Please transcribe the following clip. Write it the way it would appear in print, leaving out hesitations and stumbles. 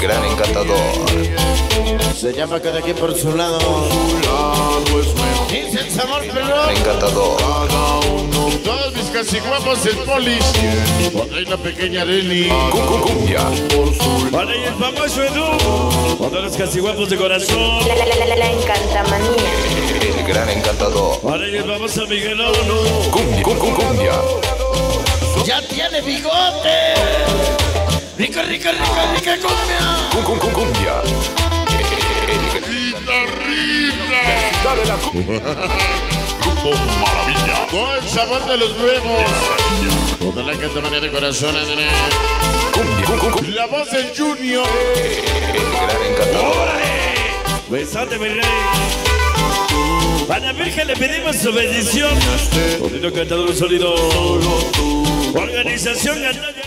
gran encantador. Se llama cada quien por su lado. Dice el sabor pelón. Encantador. Todos mis casi guapos el polis. Cuando hay la pequeña Arely. Cumbia. Para ahí el famoso Edu. Cuando los casi guapos de corazón. La encantamanía. El gran encantador. Para ahí el famoso Miguelón. Cumbia. Ya tiene bigote. Rica cumbia. Cumbia. Dale la Grupo Maravilla. Con el sabor de los huevos. Toda la cantamanía de corazón, André. Cumbia. La voz del Junior. El gran encantador. Besate, mi rey. A la Virgen le pedimos su bendición. Sonido cantador, sonido. Organización Antonio.